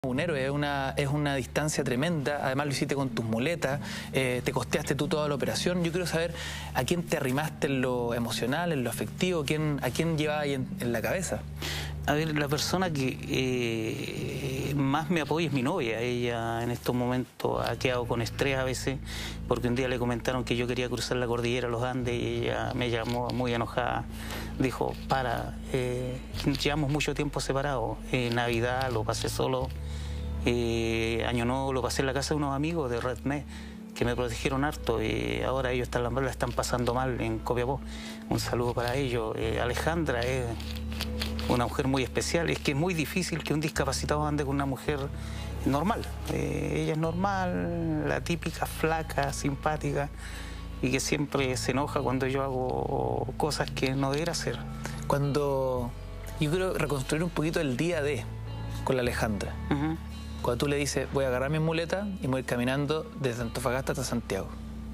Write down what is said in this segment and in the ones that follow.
Un héroe, es una distancia tremenda, además lo hiciste con tus muletas, te costeaste tú toda la operación. Yo quiero saber a quién te arrimaste en lo emocional, en lo afectivo, a quién llevabas ahí en la cabeza. A ver, la persona que más me apoya es mi novia. Ella en estos momentos ha quedado con estrés a veces, porque un día le comentaron que yo quería cruzar la cordillera, los Andes, y ella me llamó muy enojada. Dijo, llevamos mucho tiempo separados. Navidad lo pasé solo, Año Nuevo lo pasé en la casa de unos amigos de Redmed, que me protegieron harto, y ahora ellos la están pasando mal en Copiapó. Un saludo para ellos. Alejandra es una mujer muy especial. Es que es muy difícil que un discapacitado ande con una mujer normal. Ella es normal, la típica flaca, simpática, y que siempre se enoja cuando yo hago cosas que no debería hacer. Yo quiero reconstruir un poquito el día con la Alejandra. Cuando tú le dices, voy a agarrar mi muleta y voy a ir caminando desde Antofagasta hasta Santiago.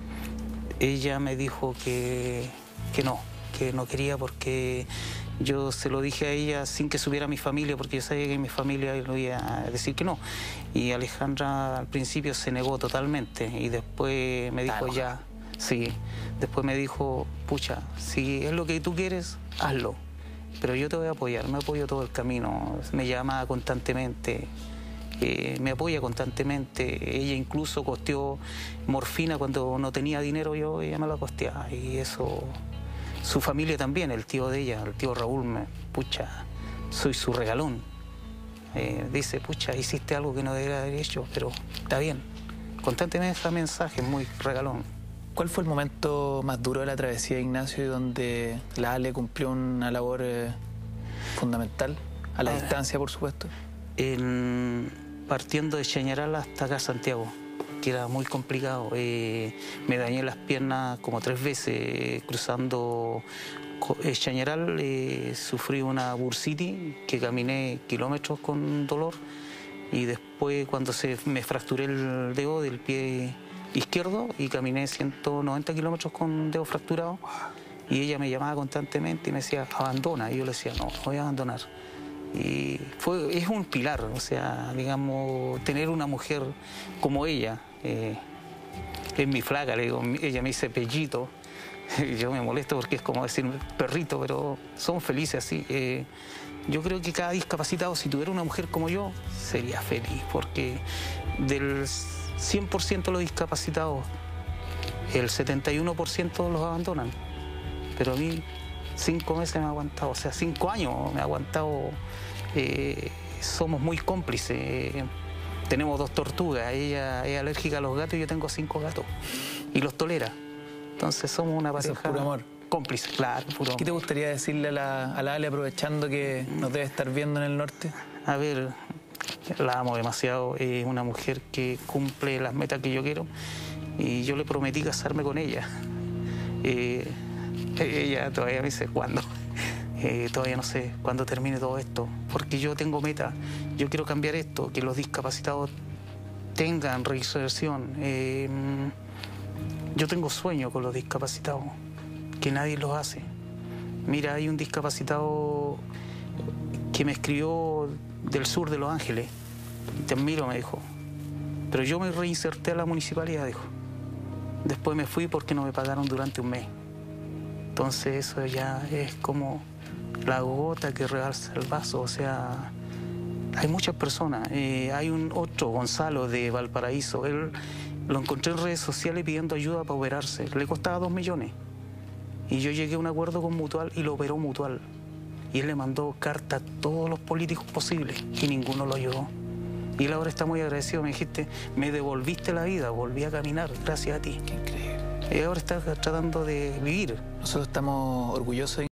Ella me dijo que no quería, porque yo se lo dije a ella sin que supiera mi familia, porque yo sabía que mi familia le iba a decir que no. Y Alejandra al principio se negó totalmente, y después me dijo ya, sí. Después me dijo, pucha, si es lo que tú quieres, hazlo. Pero yo te voy a apoyar, me apoyo todo el camino. Me llama constantemente. Me apoya constantemente. Ella incluso costeó morfina cuando no tenía dinero, ella me la costeaba. Y eso, su familia también, el tío de ella, el tío Raúl, pucha, soy su regalón. Dice, pucha, hiciste algo que no debería haber hecho, pero está bien. Constantemente da mensajes, muy regalón. ¿Cuál fue el momento más duro de la travesía de Ignacio, y donde la Ale cumplió una labor fundamental, a la distancia, por supuesto? Partiendo de Chañaral hasta acá, Santiago, que era muy complicado. Me dañé las piernas como 3 veces cruzando Chañaral. Sufrí una bursitis, que caminé kilómetros con dolor, y después cuando me fracturé el dedo del pie izquierdo, y caminé 190 kilómetros con dedo fracturado, y ella me llamaba constantemente y me decía, abandona, y yo le decía, no voy a abandonar. Y es un pilar, o sea, digamos, tener una mujer como ella. Es mi flaca, le digo, ella me dice pellito, yo me molesto porque es como decir perrito, pero somos felices así. Yo creo que cada discapacitado, si tuviera una mujer como yo, sería feliz, porque del 100% de los discapacitados, el 71% los abandonan. Pero a mí 5 meses me ha aguantado, o sea, 5 años me ha aguantado. Somos muy cómplices. Tenemos 2 tortugas, ella es alérgica a los gatos y yo tengo 5 gatos, y los tolera. Entonces somos una pareja. Eso es puro amor. Cómplice, claro, puro amor. ¿Qué te gustaría decirle a la Ale, aprovechando que nos debe estar viendo en el norte? A ver, la amo demasiado. Es una mujer que cumple las metas que yo quiero, y yo le prometí casarme con ella. Ella todavía me dice cuándo. Todavía no sé cuándo termine todo esto, porque yo tengo meta. Yo quiero cambiar esto, que los discapacitados tengan reinserción. Yo tengo sueño con los discapacitados, que nadie los hace. Mira, hay un discapacitado que me escribió del sur de Los Ángeles. Te admiro, me dijo. Pero yo me reinserté a la municipalidad, dijo. Después me fui porque no me pagaron durante un mes. Entonces eso ya es como la gota que rebalsa el vaso. O sea, hay muchas personas. Hay otro, Gonzalo, de Valparaíso. Él lo encontré en redes sociales pidiendo ayuda para operarse. Le costaba 2 millones. Y yo llegué a un acuerdo con Mutual y lo operó Mutual. Y él le mandó carta a todos los políticos posibles y ninguno lo ayudó. Y él ahora está muy agradecido. Me dijiste, me devolviste la vida, volví a caminar gracias a ti. Qué increíble. Y ahora está tratando de vivir. Nosotros estamos orgullosos de